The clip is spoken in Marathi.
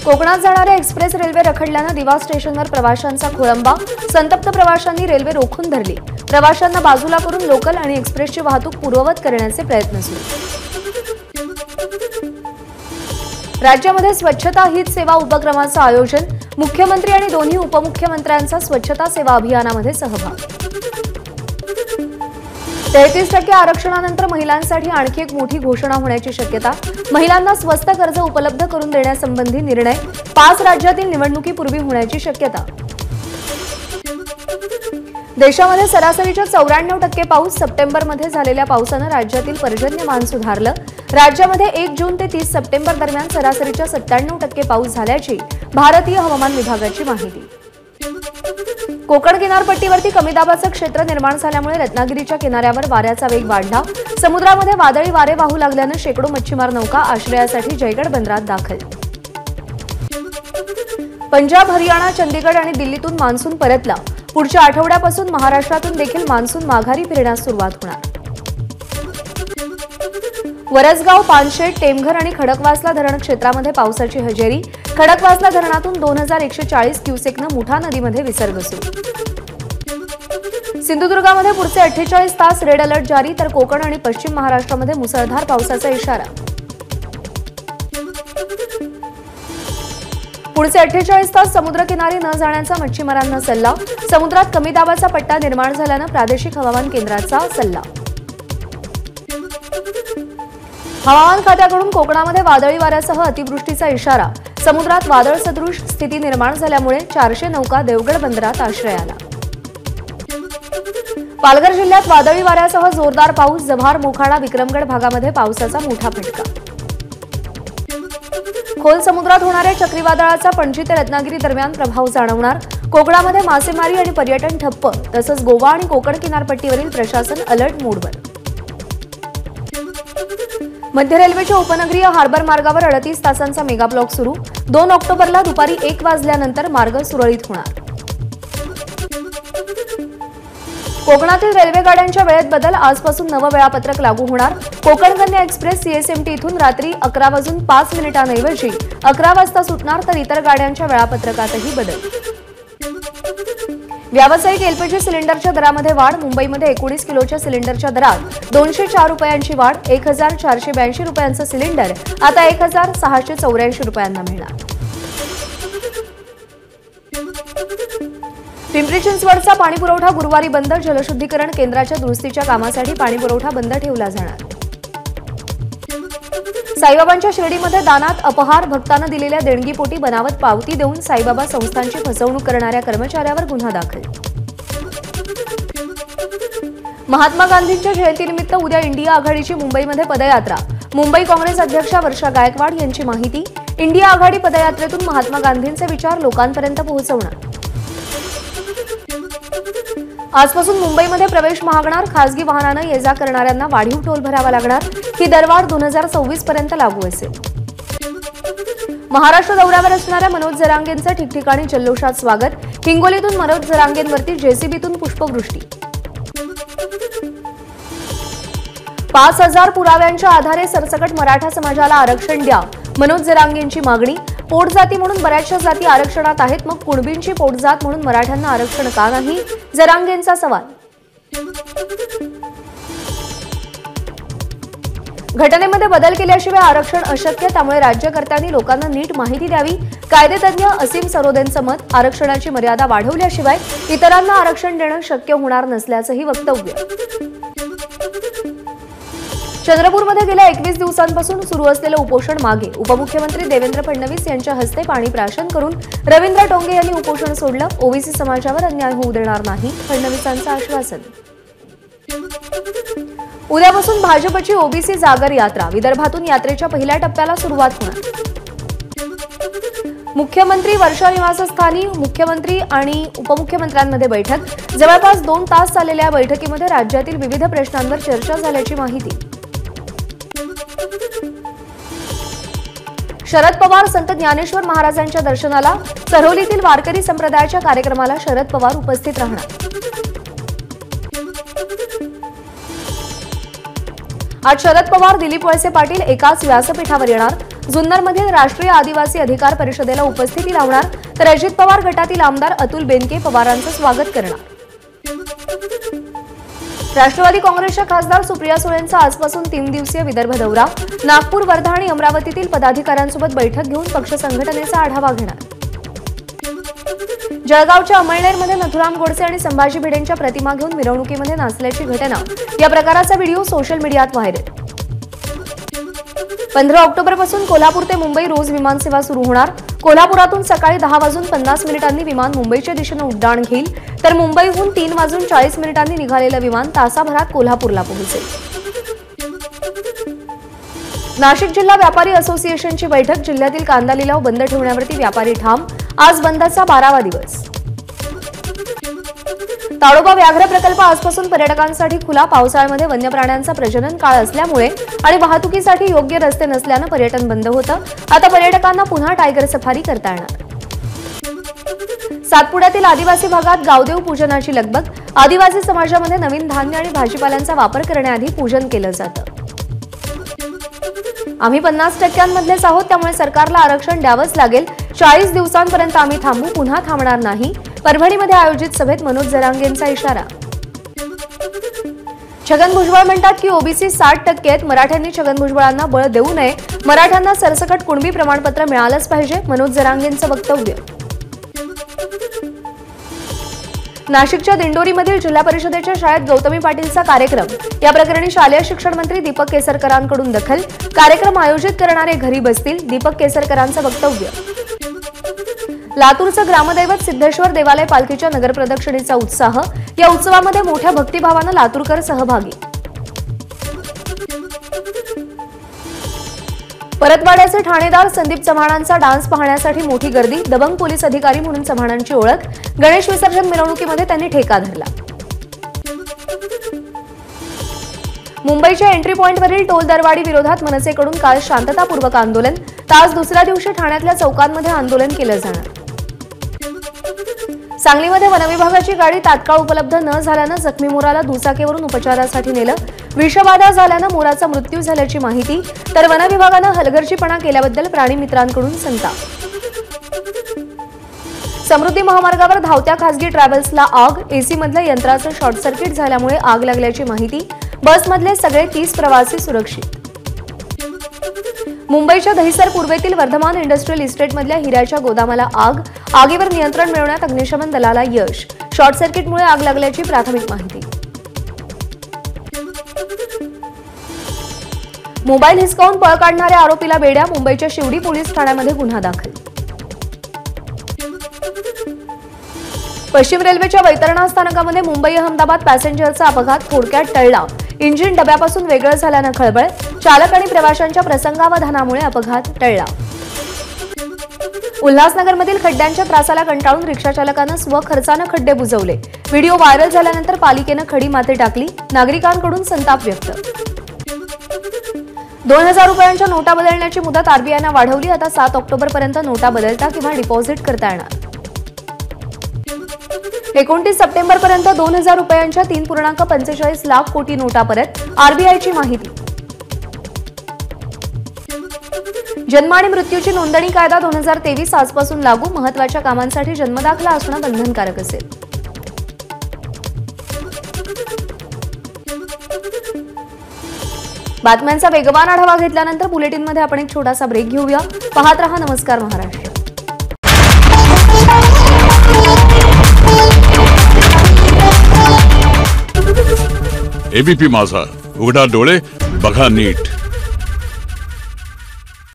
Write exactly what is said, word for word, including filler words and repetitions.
कोकणात जाणाऱ्या एक्सप्रेस रेल्वे रखडल्यानं दिवा स्टेशनवर प्रवाशांचा खोळंबा। संतप्त प्रवाशांनी रेल्वे रोखून धरली। प्रवाशांना बाजूला करून लोकल आणि एक्सप्रेसची वाहतूक पूर्ववत करण्याचे प्रयत्न सुरू। राज्यामध्ये स्वच्छता हीच सेवा उपक्रमाचं आयोजन। मुख्यमंत्री आणि दोन्ही उपमुख्यमंत्र्यांचा स्वच्छता सेवा अभियानामध्ये सहभाग। तेहतीस टक्के आरक्षणानंतर महिलांसाठी आणखी एक मोठी घोषणा होण्याची शक्यता। महिलांना स्वस्त कर्ज उपलब्ध करून देण्यासंबंधी निर्णय पाच राज्यातील निवडणुकीपूर्वी होण्याची शक्यता। देशामध्ये सरासरीच्या चौऱ्याण्णव टक्के पाऊस। सप्टेंबरमध्ये झालेल्या पावसानं राज्यातील पर्जन्यमान सुधारलं। राज्यामध्ये एक जून ते तीस सप्टेंबर दरम्यान सरासरीच्या सत्त्याण्णव टक्के पाऊस झाल्याची भारतीय हवामान विभागाची माहिती। कोकण किनारपट्टीवरती कमी दाबाचं क्षेत्र निर्माण झाल्यामुळे रत्नागिरीच्या किनाऱ्यावर वाऱ्याचा वेग वाढला। समुद्रामध्ये वादळी वारे वाहू लागल्यानं शेकडो मच्छीमार नौका आश्रयासाठी जयगड बंदरात दाखल। पंजाब, हरियाणा, चंदीगड आणि दिल्लीतून मान्सून परतला। पुढच्या आठवड्यापासून महाराष्ट्रातून देखील मान्सून माघारी फिरण्यास सुरुवात होणार। वरसगाव, पानशेत, टेमघर आणि खडकवासला धरण क्षेत्रामध्ये पावसाची हजेरी। खडकवासला धरणातून दोन हजार एकशे चाळीस क्युसेकनं मुठा नदीमध्ये विसर्ग सुरू। सिंधुदुर्गामध्ये पुढचे अठ्ठेचाळीस तास रेड अलर्ट जारी, तर कोकण आणि पश्चिम महाराष्ट्रामध्ये मुसळधार पावसाचा इशारा। पुढचे अठ्ठेचाळीस तास समुद्रकिनारी न जाण्याचा मच्छीमारांना सल्ला। समुद्रात कमी दाबाचा पट्टा निर्माण झाल्यानं प्रादेशिक हवामान केंद्राचा सल्ला। हवामान खात्याकडून कोकणामध्ये वादळी वाऱ्यासह अतिवृष्टीचा इशारा। समुद्रात वादळ सदृश स्थिती निर्माण झाल्यामुळे चारशे नौका देवगड बंदरात आश्रयाला। पालघर जिल्ह्यात वादळी वाऱ्यासह जोरदार पाऊस। जव्हार, मोखाडा, विक्रमगड भागामध्ये पावसाचा मोठा फटका। खोल समुद्रात होणाऱ्या चक्रीवादळाचा पणजी ते रत्नागिरी दरम्यान प्रभाव जाणवणार। कोकणामध्ये मासेमारी आणि पर्यटन ठप्प। तसंच गोवा आणि कोकण किनारपट्टीवरील प्रशासन अलर्ट मोडवर। मध्य रेल्वेच्या उपनगरीय हार्बर मार्गावर अडतीस तासांचा मेगा ब्लॉक सुरू। दोन ऑक्टोबरला दुपारी एक वाजल्यानंतर मार्ग सुरळीत होणार। कोकणातील रेल्वे गाड्यांच्या वेळेत बदल। आजपासून नवं वेळापत्रक लागू होणार। कोकण कन्या एक्सप्रेस सीएसएमटी इथून रात्री अकरा वाजून पाच मिनिटांऐवजी अकरा वाजता सुटणार, तर इतर गाड्यांच्या वेळापत्रकातही बदल। व्यावसायिक एलपीजी सिलेंडरच्या दरामध्ये वाढ। मुंबईमध्ये एकोणीस किलोच्या सिलेंडरच्या दरात दोनशे चार रुपयांची वाढ। एक हजार चारशे ब्याऐंशी रुपयांचं सिलेंडर आता एक हजार सहाशे चौऱ्याऐंशी रुपयांना मिळणार। पिंपरी चिंचवडचा पाणीपुरवठा गुरुवारी बंद। जलशुद्धीकरण केंद्राच्या दुरुस्तीच्या कामासाठी पाणीपुरवठा बंद ठेवला जाणार। साईबाबांच्या शिर्डीमध्ये दानात अपहार। भक्तांना दिलेल्या देणगीपोटी बनावट पावती देऊन साईबाबा संस्थांची फसवणूक करणाऱ्या कर्मचाऱ्यावर गुन्हा दाखल। महात्मा गांधींच्या जयंतीनिमित्त उद्या इंडिया आघाडीची मुंबईमध्ये पदयात्रा। मुंबई काँग्रेस अध्यक्षा वर्षा गायकवाड यांची माहिती। इंडिया आघाडी पदयात्रेतून महात्मा गांधींचे विचार लोकांपर्यंत पोहोचवणार। आजपासून मुंबईमध्ये प्रवेश महागणार। खासगी वाहनानं ये जा करणाऱ्यांना वाढीव टोल भरावा लागणार। ही दरवाढ दोन हजार सव्वीस पर्यंत लागू असेल। महाराष्ट्र दौऱ्यावर असणाऱ्या मनोज जरांगेंचं ठिकठिकाणी जल्लोषात स्वागत। हिंगोलीतून मनोज जरांगेंवरती जेसीबीतून पुष्पवृष्टी। पाच हजार पुराव्यांच्या आधारे सरसकट मराठा समाजाला आरक्षण द्या। मनोज जरांगेंची मागणी। पोटजाती म्हणून बऱ्याचशा जाती आरक्षणात आहेत, मग कुणबींची पोटजात म्हणून मराठ्यांना आरक्षण का नाही? जरांगेंचा सवाल। घटनेमध्ये बदल केल्याशिवाय आरक्षण अशक्य, त्यामुळे राज्यकर्त्यांनी लोकांना नीट माहिती द्यावी। कायदेतज्ञ असीम सरोदेंचं मत। आरक्षणाची मर्यादा वाढवल्याशिवाय इतरांना आरक्षण देणं शक्य होणार नसल्याचंही वक्तव्य। चंद्रपूरमध्ये गेल्या एकवीस दिवसांपासून सुरू असलेलं उपोषण मागे। उपमुख्यमंत्री देवेंद्र फडणवीस यांच्या हस्ते पाणी प्राशन करून रवींद्र टोंगे यांनी उपोषण सोडलं। ओबीसी समाजावर अन्याय होऊ देणार नाही, फडणवीसांचं आश्वासन। उद्यापासून भाजपची ओबीसी जागर यात्रा। विदर्भातून यात्रेच्या पहिल्या टप्प्याला सुरुवात होणार। मुख्यमंत्री वर्षा निवासस्थानी मुख्यमंत्री आणि उपमुख्यमंत्र्यांमध्ये बैठक। जवळपास दोन तास चाललेल्या बैठकीमध्ये राज्यातील विविध प्रश्नांवर चर्चा झाल्याची माहिती। शरद पवार संत ज्ञानेश्वर महाराजांच्या दर्शनाला। सरोलीतील वारकरी संप्रदायाच्या कार्यक्रमाला शरद पवार उपस्थित राहणार। आज शरद पवार, दिलीप वळसे पाटील एकाच व्यासपीठावर येणार। जुन्नरमधील राष्ट्रीय आदिवासी अधिकार परिषदेला उपस्थिती लावणार, तर अजित पवार गटातील आमदार अतुल बेनके पवारांचं स्वागत करणार। राष्ट्रवादी काँग्रेसच्या खासदार सुप्रिया सुळेंचा आजपासून तीन दिवसीय विदर्भ दौरा, नागपूर, वर्धा आणि अमरावतीतील पदाधिकाऱ्यांसोबत बैठक घेऊन पक्ष संघटनेचा आढावा घेणार। जळगावच्या अमळनेरमध्ये नथुराम गोडसे आणि संभाजी भिडेंच्या प्रतिमा घेऊन मिरवणुकीमध्ये नाचल्याची घटना, या प्रकाराचा व्हिडिओ सोशल मीडियात व्हायरल। पंधरा ऑक्टोबर पासून कोल्हापूर ते मुंबई रोज विमानसेवा सुरू होणार। कोल्हापुरातून सकाळी दहा वाजून पन्नास मिनिटांनी विमान मुंबईच्या दिशेने उड्डाण घेईल, तर मुंबईहून तीन वाजून चाळीस मिनिटांनी निघालेलं विमान तासाभरात कोल्हापूरला पोहोचेल। नाशिक जिल्हा व्यापारी असोसिएशनची बैठक, जिल्ह्यातील कांदा लिलाव बंद ठेवण्यावरती व्यापारी ठाम, आज बंदचा बारावा दिवस। ताडोबा व्याघ्र प्रकल्प आजपासून पर्यटकांसाठी खुला, पावसाळ्यामध्ये वन्य प्राण्यांचा प्रजनन काळ असल्यामुळे आणि वाहतुकीसाठी योग्य रस्ते नसल्यानं पर्यटन बंद होतं। आता पर्यटकांना पुन्हा टायगर सफारी करता येणार। सातपुड्यातील आदिवासी भागात गावदेव पूजनाची लगबग, आदिवासी समाजामध्ये नवीन धान्य आणि भाजीपाल्यांचा वापर करण्याआधी पूजन केलं जातं। आम्ही पन्नास टक्क्यांमधलेच आहोत, त्यामुळे सरकारला आरक्षण द्यावंच लागेल। चाळीस दिवसांपर्यंत आम्ही थांबू, पुन्हा थांबणार नाही। परभणीमध्ये आयोजित सभेत मनोज जरांगेंचा इशारा। छगन भुजबळ म्हणतात की ओबीसी साठ टक्के आहेत, मराठ्यांनी छगन भुजबळांना बळ देऊ नये, मराठ्यांना सरसकट कुणबी प्रमाणपत्र मिळालंच पाहिजे, मनोज जरांगेंचं वक्तव्य। नाशिकच्या दिंडोरीमधील जिल्हा परिषदेच्या शाळेत गौतमी पाटीलचा कार्यक्रम, या प्रकरणी शालेय शिक्षण मंत्री दीपक केसरकरांकडून दखल, कार्यक्रम आयोजित करणारे घरी बसतील, दीपक केसरकरांचं वक्तव्य। लातूरचं ग्रामदैवत सिद्धेश्वर देवालय पालखीच्या नगरप्रदक्षिणेचा उत्साह, या उत्सवामध्ये मोठ्या भक्तिभावानं लातूरकर सहभागी। परतवाड्याचे ठाणेदार संदीप चव्हाणांचा डान्स पाहण्यासाठी मोठी गर्दी, दबंग पोलीस अधिकारी म्हणून चव्हाणांची ओळख, गणेश विसर्जन मिरवणुकीमध्ये त्यांनी ठेका धरला। मुंबईच्या एंट्री पॉइंटवरील टोल दरवाढी विरोधात मनसेकडून काल शांततापूर्वक आंदोलन, तास दुसऱ्या दिवशी ठाण्यातल्या चौकांमध्ये आंदोलन केलं जाणार। सांगलीमध्ये वनविभागाची गाडी तात्काळ उपलब्ध न झाल्यानं जखमी मोराला दुचाकीवरून उपचारासाठी नेलं, विषबाधा झाल्यानं मोराचा मृत्यू झाल्याची माहिती, तर वनविभागानं हलगर्जीपणा केल्याबद्दल प्राणीमित्रांकडून संताप। समृद्धी महामार्गावर धावत्या खासगी ट्रॅव्हल्सला आग, एसी मधल्या यंत्राचं शॉर्ट सर्किट झाल्यामुळे आग लागल्याची माहिती, बसमधले सगळे तीस प्रवासी सुरक्षित। मुंबईच्या दहिसर पूर्वेतील वर्धमान इंडस्ट्रियल इस्टेटमधल्या हिऱ्याच्या गोदामाला आग, आगीवर नियंत्रण मिळवण्यात अग्निशमन दलाला यश, शॉर्ट सर्किटमुळे आग लागल्याची प्राथमिक माहिती। मोबाईल हिसकावून पळ काढणाऱ्या आरोपीला बेड्या, मुंबईच्या शिवडी पोलीस ठाण्यामध्ये गुन्हा दाखल। पश्चिम रेल्वेच्या वैतरणा स्थानकामध्ये मुंबई अहमदाबाद पॅसेंजरचा अपघात थोडक्यात टळला, इंजिन डब्यापासून वेगळं झाल्यानं खळबळ, चालक आणि प्रवाशांच्या प्रसंगावधानामुळे अपघात टळला। उल्हासनगरमधील खड्ड्यांच्या त्रासाला कंटाळून रिक्षाचालकानं स्वखर्चानं खड्डे बुजवले, व्हिडिओ व्हायरल झाल्यानंतर पालिकेनं खडी माती टाकली, नागरिकांकडून संताप व्यक्त। दोन हजार रुपयांच्या नोटा बदलण्याची मुदत आरबीआयनं वाढवली, आता सात ऑक्टोबर पर्यंत नोटा बदलता किंवा डिपॉझिट करता येणार। एकोणतीस सप्टेंबर पर्यंत दोन हजार रुपयांच्या तीन पूर्णांक पंचेचाळीस लाख कोटी नोटा परत, आरबीआयची माहिती। जन्म आणि मृत्यूची नोंदणी कायदा दोन हजार तेवीस आजपासून लागू, महत्वाच्या कामांसाठी जन्मदाखला असणं बंधनकारक असेल। बातम्यांचा वेगवान आढावा घेतल्यानंतर बुलेटिनमध्ये आपण एक छोटासा ब्रेक घेऊया। पाहत रहा नमस्कार महाराष्ट्र। एबीपी माझा, उघडा डोळे बघा नीट।